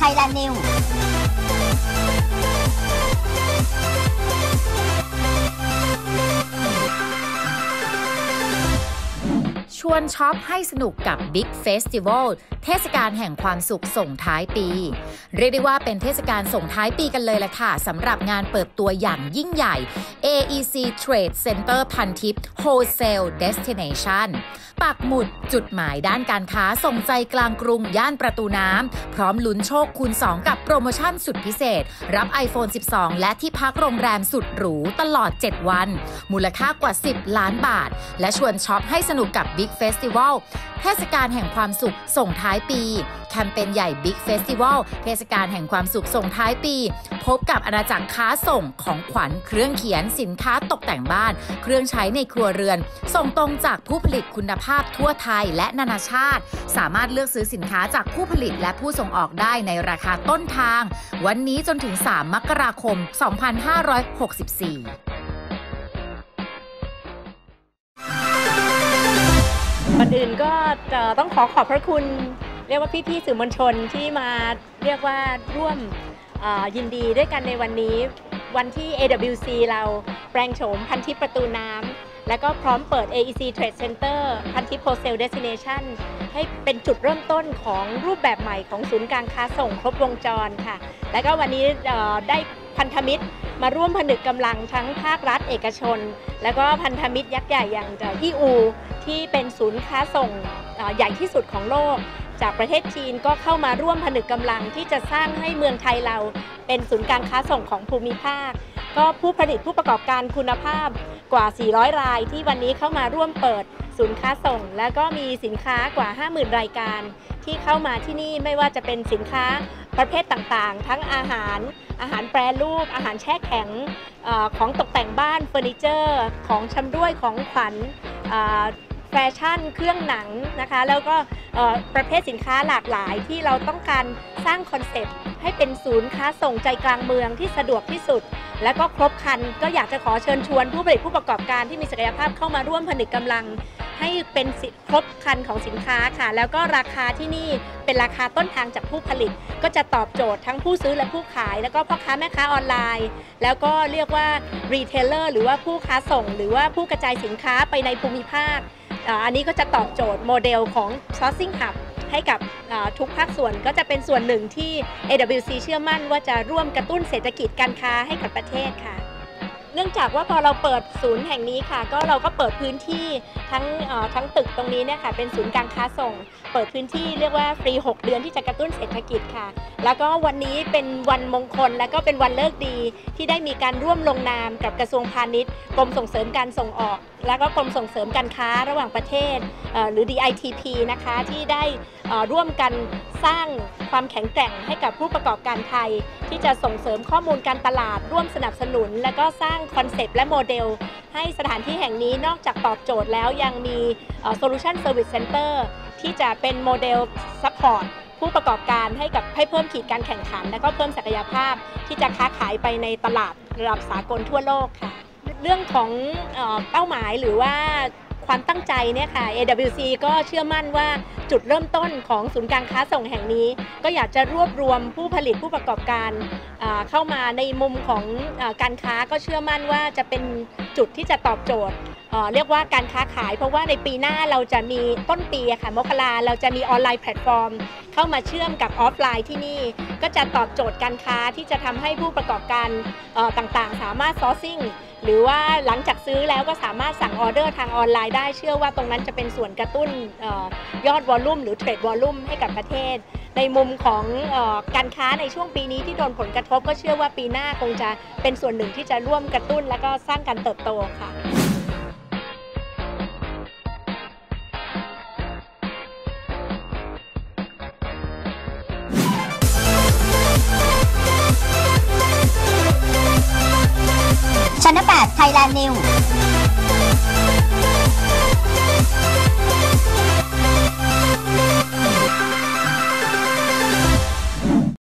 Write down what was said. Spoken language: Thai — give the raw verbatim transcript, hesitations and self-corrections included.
Thailand Newsชวนช็อปให้สนุกกับ Big Festival เทศกาลแห่งความสุขส่งท้ายปีเรียกได้ว่าเป็นเทศกาลส่งท้ายปีกันเลยล่ะค่ะสำหรับงานเปิดตัวอย่างยิ่งใหญ่ เอ อี ซี Trade Center พันทิพย์ Wholesale Destination ปักหมุดจุดหมายด้านการค้าส่งใจกลางกรุงย่านประตูน้ำพร้อมลุ้นโชคคูณสองกับโปรโมชั่นสุดพิเศษรับ iPhone สิบสอง และที่พักโรงแรมสุดหรูตลอดเจ็ดวันมูลค่ากว่าสิบล้านบาทและชวนช็อปให้สนุกกับ Big Festival เทศกาลแห่งความสุขส่งท้ายปีแคมเปญใหญ่ Big Festival เทศกาลแห่งความสุขส่งท้ายปีพบกับอาณาจักรค้าส่งของขวัญเครื่องเขียนสินค้าตกแต่งบ้านเครื่องใช้ในครัวเรือนส่งตรงจากผู้ผลิตคุณภาพทั่วไทยและนานาชาติสามารถเลือกซื้อสินค้าจากผู้ผลิตและผู้ส่งออกได้ในราคาต้นทางวันนี้จนถึงสามมกราคมสองพันห้าร้อยหกสิบสี่ก่อนอื่นก็จะต้องขอขอบพระคุณเรียกว่าพี่ๆสื่อมวลชนที่มาเรียกว่าร่วมยินดีด้วยกันในวันนี้วันที่ เอ ดับเบิลยู ซี เราแปลงโฉมพันทิพย์ประตูน้ำและก็พร้อมเปิด เอ อี ซี Trade Center พันทิพย์ Wholesale Destination ให้เป็นจุดเริ่มต้นของรูปแบบใหม่ของศูนย์การค้าส่งครบวงจรค่ะและก็วันนี้ได้พันธมิตรมาร่วมผนึกกำลังทั้งภาครัฐเอกชนและก็พันธมิตรยักษ์ใหญ่อย่าง อี ยู ที่เป็นศูนย์ค้าส่งใหญ่ที่สุดของโลกจากประเทศจีนก็เข้ามาร่วมผนึกกำลังที่จะสร้างให้เมืองไทยเราเป็นศูนย์การค้าส่งของภูมิภาคก็ผู้ผลิตผู้ประกอบการคุณภาพกว่าสี่ร้อยรายที่วันนี้เข้ามาร่วมเปิดศูนย์ค้าส่งแล้วก็มีสินค้ากว่า ห้าหมื่น รายการที่เข้ามาที่นี่ไม่ว่าจะเป็นสินค้าประเภทต่างๆทั้งอาหารอาหารแปรรูปอาหารแช่แข็งเอ่อของตกแต่งบ้านเฟอร์นิเจอร์ของชำร่วยของขวัญแฟชั่นเครื่องหนังนะคะแล้วก็ประเภทสินค้าหลากหลายที่เราต้องการสร้างคอนเซ็ปต์ให้เป็นศูนย์ค้าส่งใจกลางเมืองที่สะดวกที่สุดและก็ครบครันก็อยากจะขอเชิญชวนผู้ผลิตผู้ประกอบการที่มีศักยภาพเข้ามาร่วมผนึกกำลังให้เป็นครบครันของสินค้าค่ะแล้วก็ราคาที่นี่เป็นราคาต้นทางจากผู้ผลิตก็จะตอบโจทย์ทั้งผู้ซื้อและผู้ขายแล้วก็พ่อค้าแม่ค้าออนไลน์แล้วก็เรียกว่ารีเทลเลอร์หรือว่าผู้ค้าส่งหรือว่าผู้กระจายสินค้าไปในภูมิภาคอันนี้ก็จะตอบโจทย์โมเดลของ Sourcing Hub ให้กับทุกภาคส่วนก็จะเป็นส่วนหนึ่งที่ เอ ดับเบิลยู ซี เชื่อมั่นว่าจะร่วมกระตุ้นเศรษฐกิจการค้าให้กับประเทศค่ะเนื่องจากว่าพอเราเปิดศูนย์แห่งนี้ค่ะก็เราก็เปิดพื้นที่ทั้งทั้งตึกตรงนี้เนี่ยค่ะเป็นศูนย์การค้าส่งเปิดพื้นที่เรียกว่าฟรีหกเดือนที่จะกระตุ้นเศรษฐกิจค่ะแล้วก็วันนี้เป็นวันมงคลและก็เป็นวันเลิกดีที่ได้มีการร่วมลงนามกับกระทรวงพาณิชย์กรมส่งเสริมการส่งออกแล้วก็กรมส่งเสริมการค้าระหว่างประเทศหรือ ดี ไอ ที พี นะคะที่ได้ร่วมกันสร้างความแข็งแกร่งให้กับผู้ประกอบการไทยที่จะส่งเสริมข้อมูลการตลาดร่วมสนับสนุนและก็สร้างคอนเซปต์และโมเดลให้สถานที่แห่งนี้นอกจากตอบโจทย์แล้วยังมี Solution Service Center ที่จะเป็นโมเดลซัพพอร์ตผู้ประกอบการให้กับให้เพิ่มขีดการแข่งขันและก็เพิ่มศักยภาพที่จะค้าขายไปในตลาดระดับสากลทั่วโลกค่ะเรื่องของเอ่อเป้าหมายหรือว่าความตั้งใจเนี่ยค่ะ เอ ดับเบิลยู ซี ก็เชื่อมั่นว่าจุดเริ่มต้นของศูนย์การค้าส่งแห่งนี้ก็อยากจะรวบรวมผู้ผลิตผู้ประกอบการเข้ามาในมุมของการค้าก็เชื่อมั่นว่าจะเป็นจุดที่จะตอบโจทย์เรียกว่าการค้าขายเพราะว่าในปีหน้าเราจะมีต้นปีค่ะมกราเราจะมีออนไลน์แพลตฟอร์มเข้ามาเชื่อมกับออฟไลน์ที่นี่ก็จะตอบโจทย์การค้าที่จะทำให้ผู้ประกอบการต่างๆสามารถซอร์ซิ่งหรือว่าหลังจากซื้อแล้วก็สามารถสั่งออเดอร์ทางออนไลน์ได้เชื่อว่าตรงนั้นจะเป็นส่วนกระตุ้นยอดวอลลุ่มหรือเทรดวอลลุ่มให้กับประเทศในมุมของการค้าในช่วงปีนี้ที่โดนผลกระทบก็เชื่อว่าปีหน้าคงจะเป็นส่วนหนึ่งที่จะร่วมกระตุ้นและก็สร้างการเติบโตค่ะชั้นแปด Thailand News